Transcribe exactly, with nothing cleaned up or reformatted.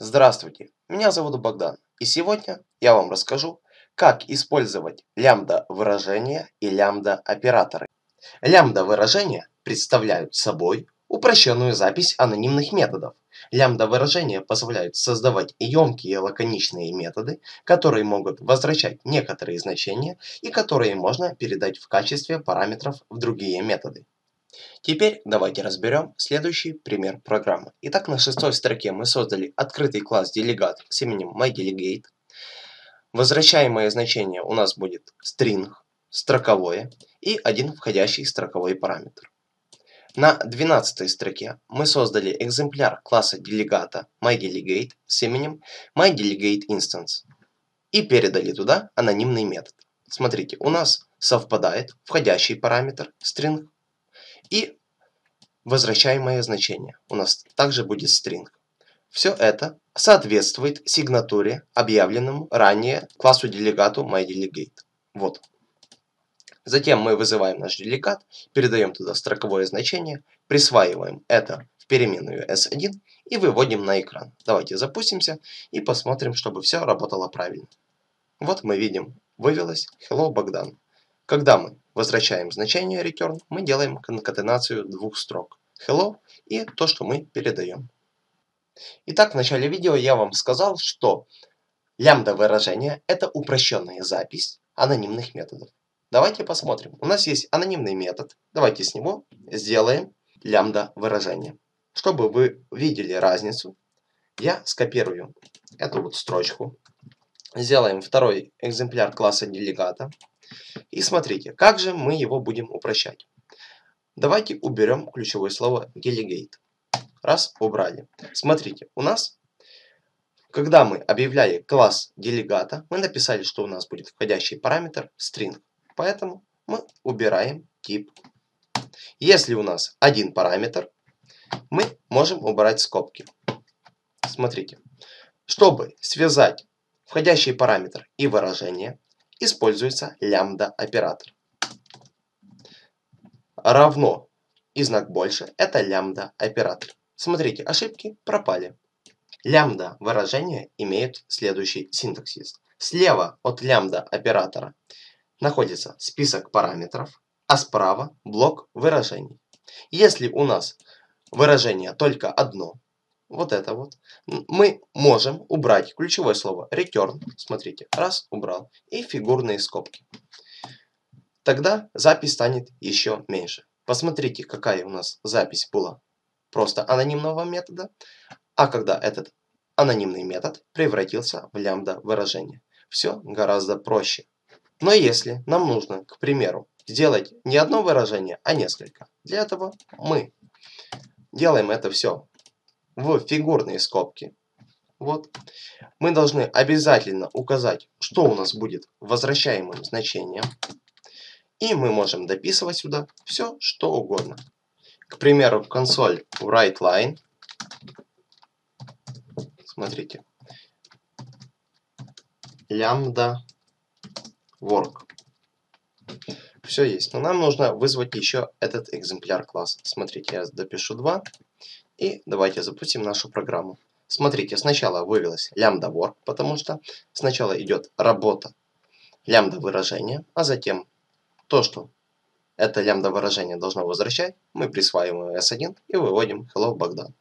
Здравствуйте, меня зовут Богдан, и сегодня я вам расскажу, как использовать лямбда выражения и лямбда операторы. Лямбда выражения представляют собой упрощенную запись анонимных методов. Лямбда выражения позволяют создавать емкие лаконичные методы, которые могут возвращать некоторые значения и которые можно передать в качестве параметров в другие методы. Теперь давайте разберем следующий пример программы. Итак, на шестой строке мы создали открытый класс делегат с именем myDelegate. Возвращаемое значение у нас будет string, строковое, и один входящий строковой параметр. На двенадцатой строке мы создали экземпляр класса делегата myDelegate с именем myDelegateInstance и передали туда анонимный метод. Смотрите, у нас совпадает входящий параметр string и возвращаемое значение. У нас также будет string. Все это соответствует сигнатуре, объявленному ранее классу делегату myDelegate. Вот. Затем мы вызываем наш делегат, передаем туда строковое значение, присваиваем это в переменную эс один и выводим на экран. Давайте запустимся и посмотрим, чтобы все работало правильно. Вот мы видим, вывелось Hello Богдан. Когда мы возвращаем значение return, мы делаем конкатенацию двух строк hello и то, что мы передаем. Итак, в начале видео я вам сказал, что лямбда выражение это упрощенная запись анонимных методов. Давайте посмотрим. У нас есть анонимный метод. Давайте с него сделаем лямбда выражение. Чтобы вы видели разницу, я скопирую эту вот строчку. Сделаем второй экземпляр класса делегата. И смотрите, как же мы его будем упрощать. Давайте уберем ключевое слово delegate. Раз, убрали. Смотрите, у нас, когда мы объявляли класс делегата, мы написали, что у нас будет входящий параметр string. Поэтому мы убираем тип. Если у нас один параметр, мы можем убрать скобки. Смотрите, чтобы связать входящий параметр и выражение, используется лямбда оператор. Равно и знак больше это лямбда оператор. Смотрите, ошибки пропали. Лямбда выражения имеют следующий синтаксис. Слева от лямбда оператора находится список параметров, а справа блок выражений. Если у нас выражение только одно, вот это вот, мы можем убрать ключевое слово return. Смотрите, раз, убрал, и фигурные скобки. Тогда запись станет еще меньше. Посмотрите, какая у нас запись была просто анонимного метода, а когда этот анонимный метод превратился в лямбда выражение. Все гораздо проще. Но если нам нужно, к примеру, сделать не одно выражение, а несколько, для этого мы делаем это все в фигурные скобки. Вот. Мы должны обязательно указать, что у нас будет возвращаемым значением. И мы можем дописывать сюда все, что угодно. К примеру, консоль writeLine. Смотрите. Lambda work. Все есть. Но нам нужно вызвать еще этот экземпляр класса. Смотрите, я допишу два. И давайте запустим нашу программу. Смотрите, сначала вывелась lambda work, потому что сначала идет работа лямбда выражения, а затем то, что это лямбда выражение должно возвращать, мы присваиваем эс один и выводим Hello Богдан.